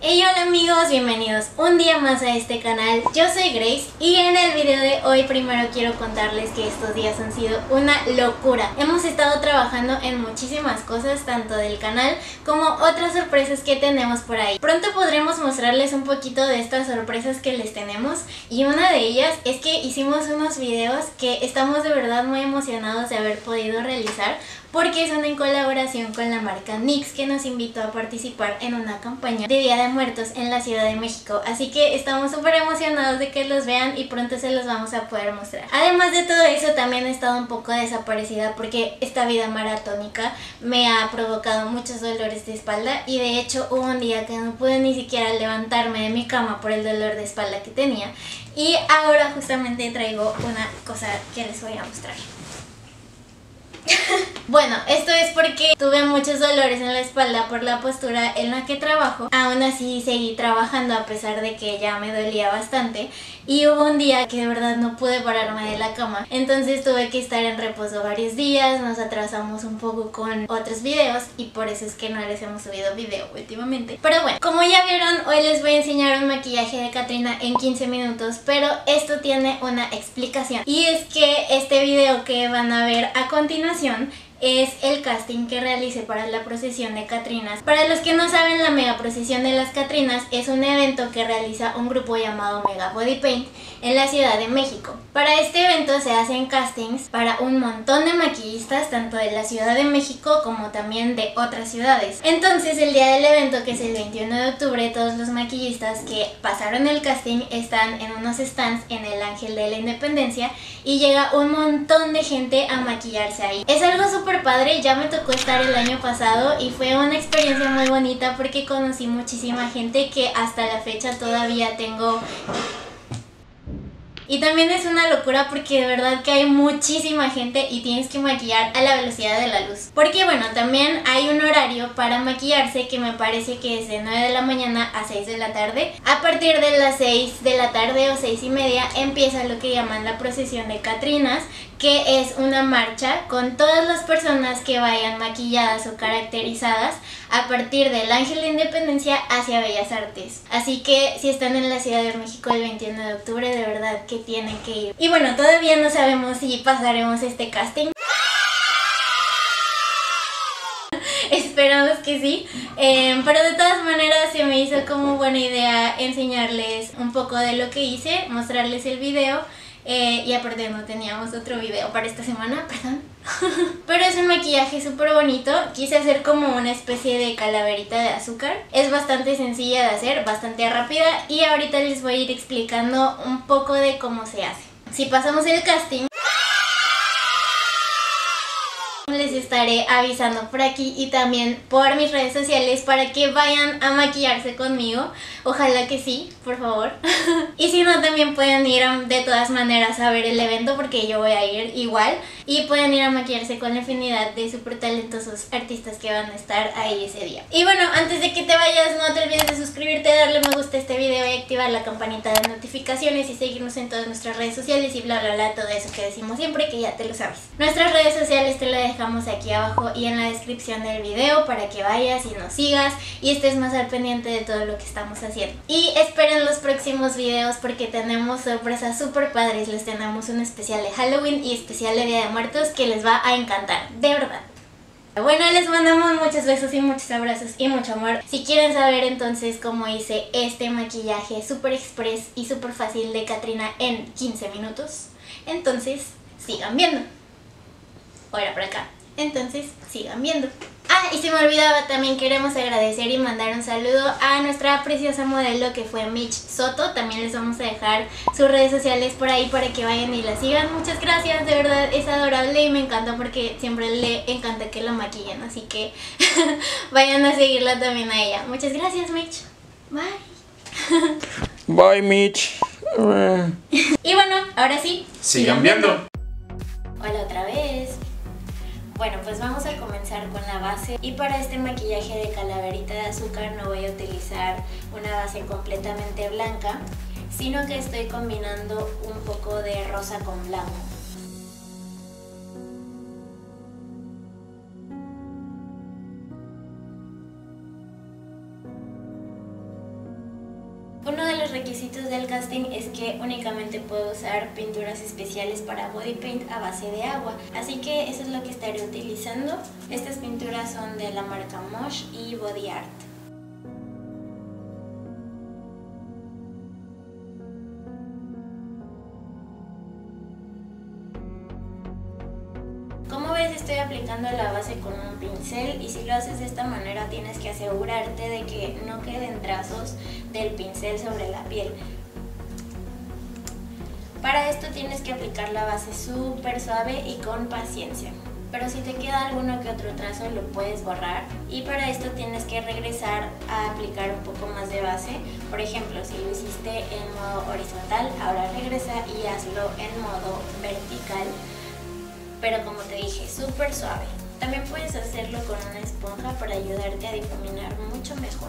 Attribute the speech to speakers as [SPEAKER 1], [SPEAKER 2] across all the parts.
[SPEAKER 1] Hey, hola amigos, bienvenidos un día más a este canal. Yo soy Grace y en el video de hoy primero quiero contarles que estos días han sido una locura. Hemos estado trabajando en muchísimas cosas, tanto del canal como otras sorpresas que tenemos por ahí. Pronto podremos mostrarles un poquito de estas sorpresas que les tenemos, y una de ellas es que hicimos unos videos que estamos de verdad muy emocionados de haber podido realizar, porque son en colaboración con la marca NYX, que nos invitó a participar en una campaña de Día de Muertos en la Ciudad de México. Así que estamos súper emocionados de que los vean y pronto se los vamos a poder mostrar. Además de todo eso, también he estado un poco desaparecida porque esta vida maratónica me ha provocado muchos dolores de espalda, y de hecho hubo un día que no pude ni siquiera levantarme de mi cama por el dolor de espalda que tenía. Y ahora justamente traigo una cosa que les voy a mostrar. Bueno, esto es porque tuve muchos dolores en la espalda por la postura en la que trabajo. Aún así seguí trabajando a pesar de que ya me dolía bastante, y hubo un día que de verdad no pude pararme de la cama, entonces tuve que estar en reposo varios días. Nos atrasamos un poco con otros videos y por eso es que no les hemos subido video últimamente. Pero bueno, como ya vieron, hoy les voy a enseñar un maquillaje de Catrina en 15 minutos, pero esto tiene una explicación, y es que este video que van a ver a continuación es el casting que realicé para la procesión de Catrinas. Para los que no saben, la mega procesión de las Catrinas es un evento que realiza un grupo llamado Mega Body Paint en la Ciudad de México. Para este evento se hacen castings para un montón de maquillistas, tanto de la Ciudad de México como también de otras ciudades. Entonces el día del evento, que es el 21 de octubre, todos los maquillistas que pasaron el casting están en unos stands en el Ángel de la Independencia, y llega un montón de gente a maquillarse ahí. Es algo súper padre, ya me tocó estar el año pasado y fue una experiencia muy bonita porque conocí muchísima gente que hasta la fecha todavía tengo. Y también es una locura porque de verdad que hay muchísima gente y tienes que maquillar a la velocidad de la luz. Porque bueno, también hay un horario para maquillarse que me parece que es de 9 de la mañana a 6 de la tarde. A partir de las 6 de la tarde o 6:30 empieza lo que llaman la procesión de Catrinas, que es una marcha con todas las personas que vayan maquilladas o caracterizadas a partir del Ángel de Independencia hacia Bellas Artes. Así que si están en la Ciudad de México el 21 de octubre, de verdad que tienen que ir. Y bueno, todavía no sabemos si pasaremos este casting. Esperamos que sí, pero de todas maneras se me hizo como buena idea enseñarles un poco de lo que hice, mostrarles el video. Y aparte no teníamos otro video para esta semana, perdón. Pero es un maquillaje súper bonito. Quise hacer como una especie de calaverita de azúcar. Es bastante sencilla de hacer, bastante rápida, y ahorita les voy a ir explicando un poco de cómo se hace. Si pasamos el casting, les estaré avisando por aquí y también por mis redes sociales para que vayan a maquillarse conmigo. Ojalá que sí, por favor. Y si no, también pueden ir de todas maneras a ver el evento, porque yo voy a ir igual. Y pueden ir a maquillarse con la afinidad de súper talentosos artistas que van a estar ahí ese día. Y bueno, antes de que te vayas, no te olvides de suscribirte, darle me gusta a este video y activar la campanita de notificaciones y seguirnos en todas nuestras redes sociales y bla bla bla, todo eso que decimos siempre, que ya te lo sabes. Nuestras redes sociales te las dejamos aquí abajo y en la descripción del video para que vayas y nos sigas y estés más al pendiente de todo lo que estamos haciendo. Y esperen los próximos videos porque tenemos sorpresas súper padres. Les tenemos un especial de Halloween y especial de Día de Muertos que les va a encantar, de verdad. Bueno, les mandamos muchos besos y muchos abrazos y mucho amor. Si quieren saber entonces cómo hice este maquillaje súper express y súper fácil de Catrina en 15 minutos, entonces sigan viendo. Ahora por acá. Entonces sigan viendo. Ah, y se me olvidaba, también queremos agradecer y mandar un saludo a nuestra preciosa modelo que fue Mitch Soto. También les vamos a dejar sus redes sociales por ahí para que vayan y la sigan. Muchas gracias, de verdad es adorable y me encanta porque siempre le encanta que la maquillen, así que vayan a seguirla también a ella. Muchas gracias, Mitch. Bye.
[SPEAKER 2] Bye, Mitch.
[SPEAKER 1] Y bueno, ahora sí,
[SPEAKER 2] Sigan viendo.
[SPEAKER 1] Hola otra vez. Bueno, pues vamos a comenzar con la base, y para este maquillaje de calaverita de azúcar no voy a utilizar una base completamente blanca, sino que estoy combinando un poco de rosa con blanco. Uno de los requisitos del casting es que únicamente puedo usar pinturas especiales para body paint a base de agua, así que eso es lo que estaré utilizando. Estas pinturas son de la marca Mosh y Body Art. Como ves, estoy aplicando la base con un pincel y si lo haces de esta manera tienes que asegurarte de que no queden trazos del pincel sobre la piel. Para esto tienes que aplicar la base súper suave y con paciencia. Pero si te queda alguno que otro trazo lo puedes borrar y para esto tienes que regresar a aplicar un poco más de base. Por ejemplo, si lo hiciste en modo horizontal, ahora regresa y hazlo en modo vertical. Pero como te dije, súper suave. También puedes hacerlo con una esponja para ayudarte a difuminar mucho mejor.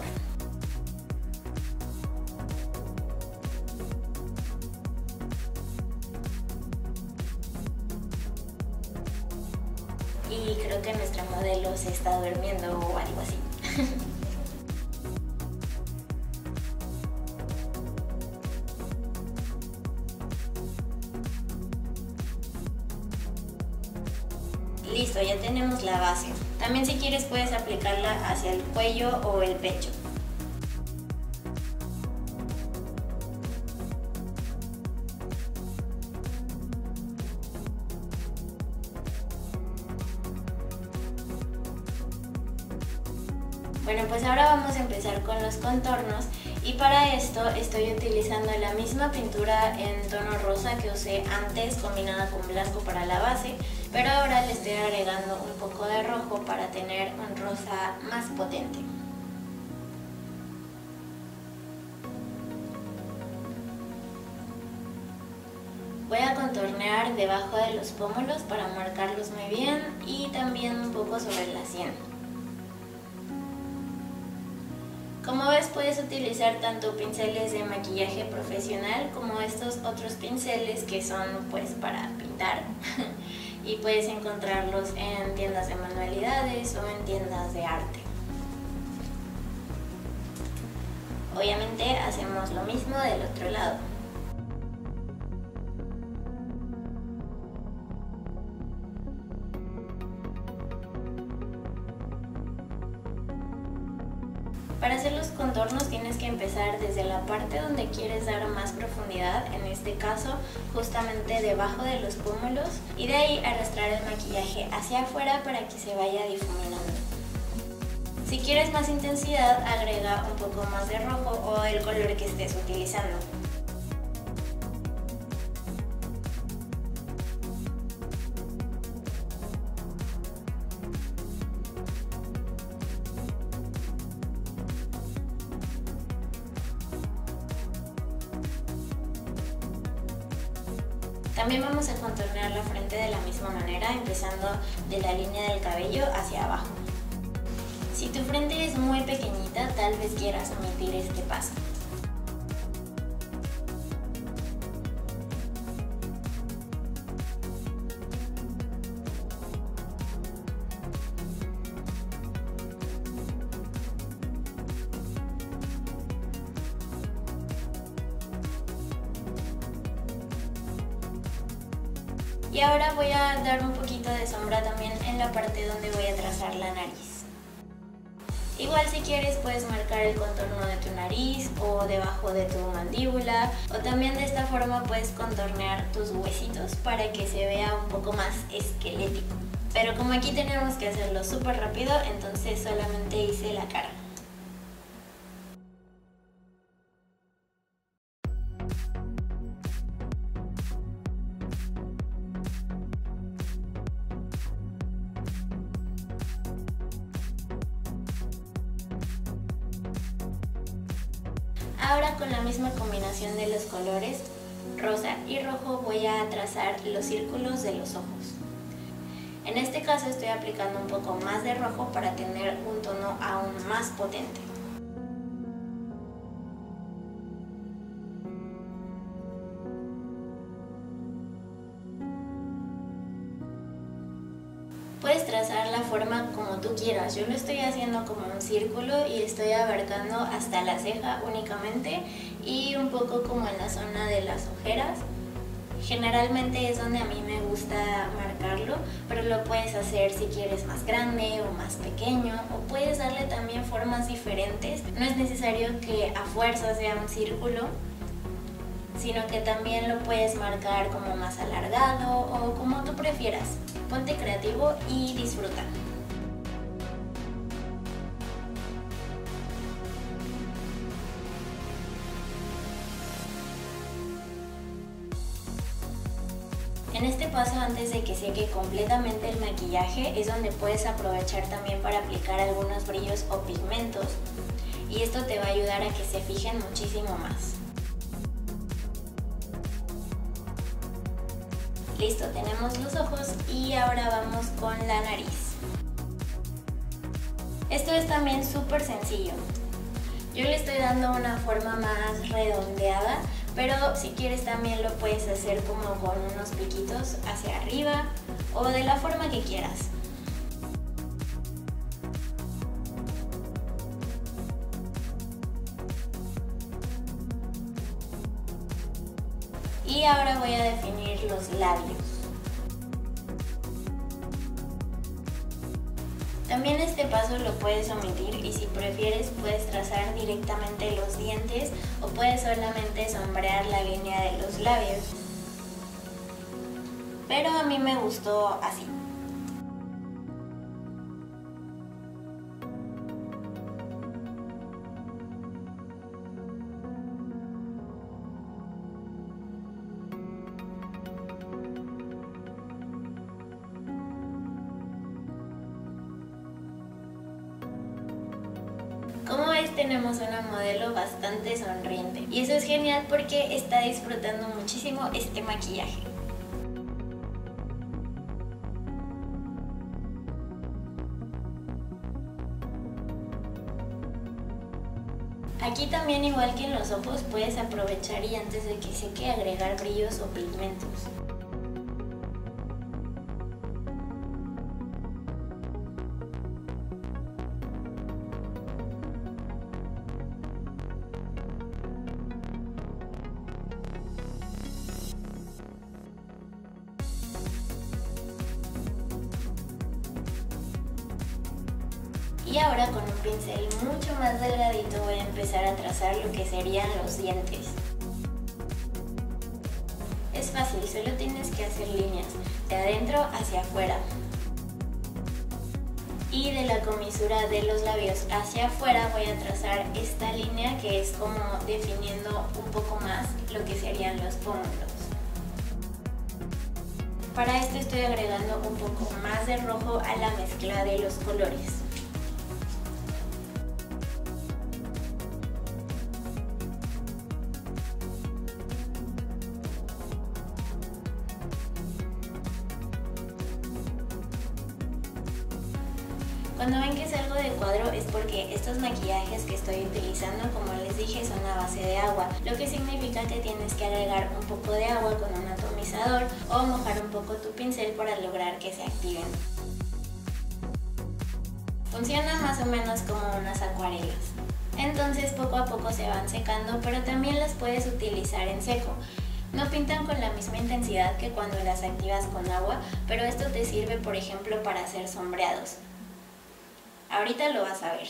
[SPEAKER 1] Y creo que nuestra modelo se está durmiendo o algo así. Listo, ya tenemos la base. También si quieres puedes aplicarla hacia el cuello o el pecho. Bueno, pues ahora vamos a empezar con los contornos y para esto estoy utilizando la misma pintura en tono rosa que usé antes combinada con blanco para la base, pero ahora le estoy agregando un poco de rojo para tener un rosa más potente. Voy a contornear debajo de los pómulos para marcarlos muy bien y también un poco sobre la sien. Como ves, puedes utilizar tanto pinceles de maquillaje profesional como estos otros pinceles que son pues para pintar y puedes encontrarlos en tiendas de manualidades o en tiendas de arte. Obviamente hacemos lo mismo del otro lado. Para hacer los contornos tienes que empezar desde la parte donde quieres dar más profundidad, en este caso justamente debajo de los pómulos, y de ahí arrastrar el maquillaje hacia afuera para que se vaya difuminando. Si quieres más intensidad, agrega un poco más de rojo o el color que estés utilizando. También vamos a contornear la frente de la misma manera, empezando de la línea del cabello hacia abajo. Si tu frente es muy pequeñita, tal vez quieras omitir este paso. Y ahora voy a dar un poquito de sombra también en la parte donde voy a trazar la nariz. Igual si quieres puedes marcar el contorno de tu nariz o debajo de tu mandíbula, o también de esta forma puedes contornear tus huesitos para que se vea un poco más esquelético. Pero como aquí tenemos que hacerlo súper rápido, entonces solamente hice la cara. Ahora con la misma combinación de los colores rosa y rojo voy a trazar los círculos de los ojos. En este caso estoy aplicando un poco más de rojo para tener un tono aún más potente. Puedes trazar la forma como tú tú quieras. Yo lo estoy haciendo como un círculo y estoy abarcando hasta la ceja únicamente y un poco como en la zona de las ojeras. Generalmente es donde a mí me gusta marcarlo, pero lo puedes hacer si quieres más grande o más pequeño, o puedes darle también formas diferentes. No es necesario que a fuerza sea un círculo, sino que también lo puedes marcar como más alargado o como tú prefieras. Ponte creativo y disfruta. En este paso, antes de que seque completamente el maquillaje, es donde puedes aprovechar también para aplicar algunos brillos o pigmentos, y esto te va a ayudar a que se fijen muchísimo más. Listo, tenemos los ojos y ahora vamos con la nariz. Esto es también súper sencillo. Yo le estoy dando una forma más redondeada, pero si quieres también lo puedes hacer como con unos piquitos hacia arriba o de la forma que quieras. Y ahora voy a definir los labios. También este paso lo puedes omitir y si prefieres puedes trazar directamente los dientes o puedes solamente sombrear la línea de los labios. Pero a mí me gustó así. Como ves, tenemos una modelo bastante sonriente y eso es genial porque está disfrutando muchísimo este maquillaje. Aquí también, igual que en los ojos, puedes aprovechar y antes de que seque agregar brillos o pigmentos. Y ahora con un pincel mucho más delgadito voy a empezar a trazar lo que serían los dientes. Es fácil, solo tienes que hacer líneas de adentro hacia afuera. Y de la comisura de los labios hacia afuera voy a trazar esta línea que es como definiendo un poco más lo que serían los pómulos. Para esto estoy agregando un poco más de rojo a la mezcla de los colores. Cuando ven que salgo de cuadro es porque estos maquillajes que estoy utilizando, como les dije, son a base de agua, lo que significa que tienes que agregar un poco de agua con un atomizador o mojar un poco tu pincel para lograr que se activen. Funciona más o menos como unas acuarelas. Entonces poco a poco se van secando, pero también las puedes utilizar en seco. No pintan con la misma intensidad que cuando las activas con agua, pero esto te sirve, por ejemplo, para hacer sombreados. Ahorita lo vas a ver.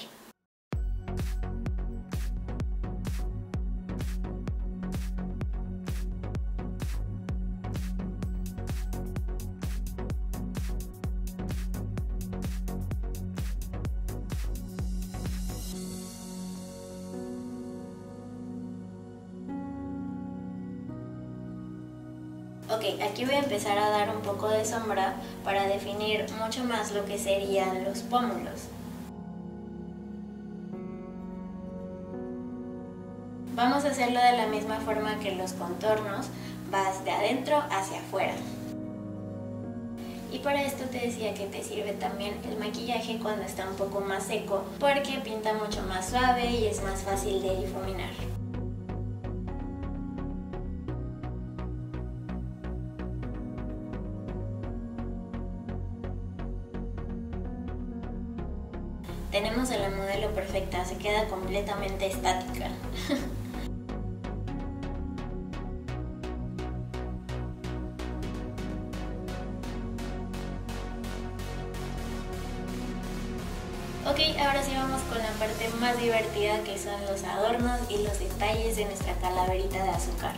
[SPEAKER 1] Ok, aquí voy a empezar a dar un poco de sombra para definir mucho más lo que serían los pómulos. Vamos a hacerlo de la misma forma que los contornos, vas de adentro hacia afuera. Y para esto te decía que te sirve también el maquillaje cuando está un poco más seco, porque pinta mucho más suave y es más fácil de difuminar. perfecta, se queda completamente estática. Ok, ahora sí vamos con la parte más divertida, que son los adornos y los detalles de nuestra calaverita de azúcar.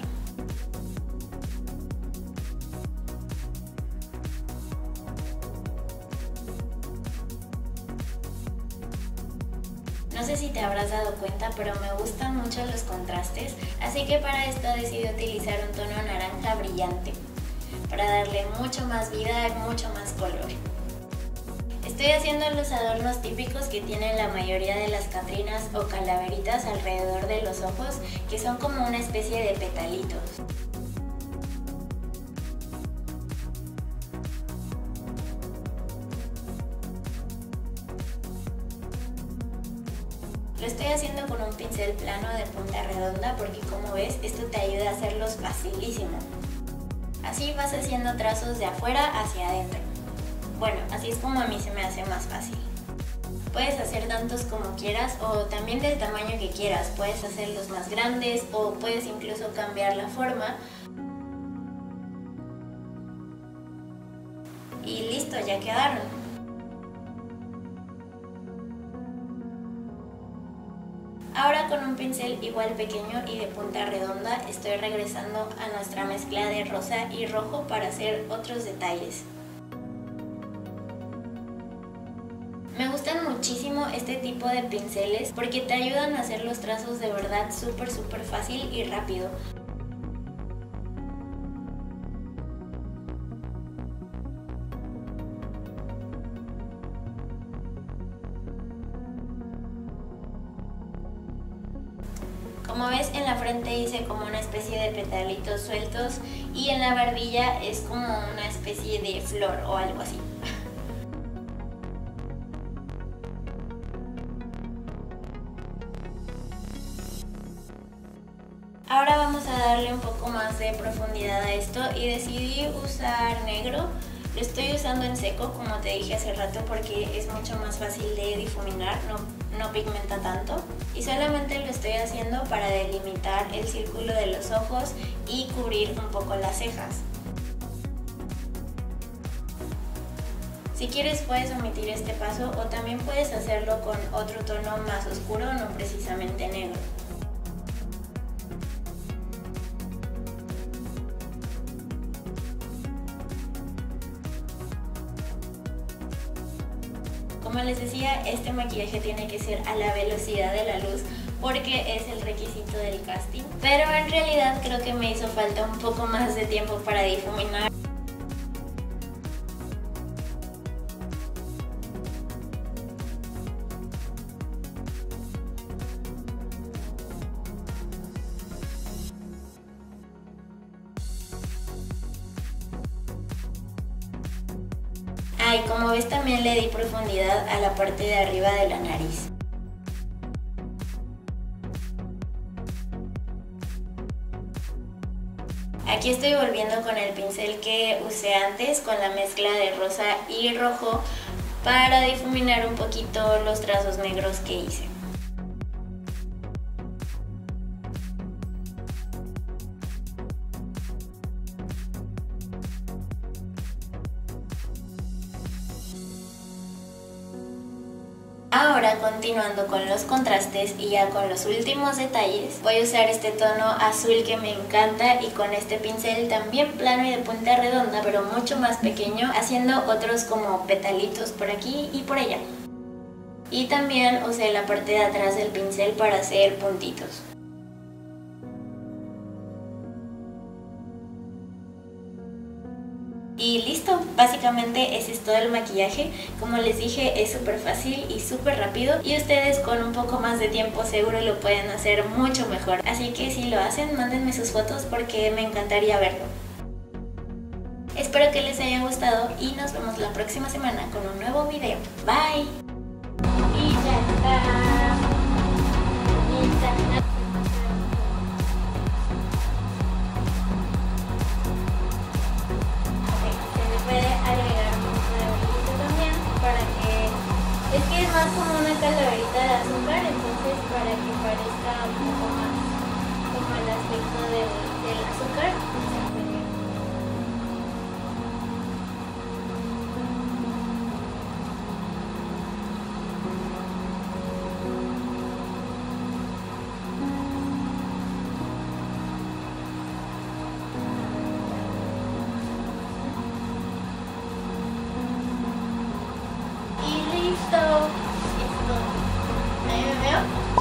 [SPEAKER 1] No sé si te habrás dado cuenta, pero me gustan mucho los contrastes, así que para esto decidí utilizar un tono naranja brillante, para darle mucho más vida y mucho más color. Estoy haciendo los adornos típicos que tienen la mayoría de las catrinas o calaveritas alrededor de los ojos, que son como una especie de petalitos. Lo estoy haciendo con un pincel plano de punta redonda porque, como ves, esto te ayuda a hacerlos facilísimo. Así vas haciendo trazos de afuera hacia adentro. Bueno, así es como a mí se me hace más fácil. Puedes hacer tantos como quieras o también del tamaño que quieras. Puedes hacerlos más grandes o puedes incluso cambiar la forma. Y listo, ya quedaron. Ahora con un pincel igual pequeño y de punta redonda estoy regresando a nuestra mezcla de rosa y rojo para hacer otros detalles. Me gustan muchísimo este tipo de pinceles porque te ayudan a hacer los trazos de verdad súper fácil y rápido. Como ves, en la frente hice como una especie de petalitos sueltos y en la barbilla es como una especie de flor o algo así. Ahora vamos a darle un poco más de profundidad a esto y decidí usar negro. Lo estoy usando en seco, como te dije hace rato, porque es mucho más fácil de difuminar, no pigmenta tanto. Y solamente lo estoy haciendo para delimitar el círculo de los ojos y cubrir un poco las cejas. Si quieres puedes omitir este paso o también puedes hacerlo con otro tono más oscuro, no precisamente negro. Como les decía, este maquillaje tiene que ser a la velocidad de la luz porque es el requisito del casting. Pero en realidad creo que me hizo falta un poco más de tiempo para difuminar. Ah, y como ves también le di profundidad a la parte de arriba de la nariz. Aquí estoy volviendo con el pincel que usé antes, con la mezcla de rosa y rojo, para difuminar un poquito los trazos negros que hice. Ahora, continuando con los contrastes y ya con los últimos detalles, voy a usar este tono azul que me encanta y con este pincel también plano y de punta redonda, pero mucho más pequeño, haciendo otros como petalitos por aquí y por allá. Y también usé la parte de atrás del pincel para hacer puntitos. Y listo, básicamente ese es todo el maquillaje. Como les dije, es súper fácil y súper rápido y ustedes con un poco más de tiempo seguro lo pueden hacer mucho mejor. Así que si lo hacen, mándenme sus fotos porque me encantaría verlo. Espero que les haya gustado y nos vemos la próxima semana con un nuevo video. Bye. Y ya está. Puede agregar un poco de brillo también para que... Es que es más como una calaverita de azúcar. parezca un poco más como el aspecto del azúcar. Y listo. Esto. Ahí me veo.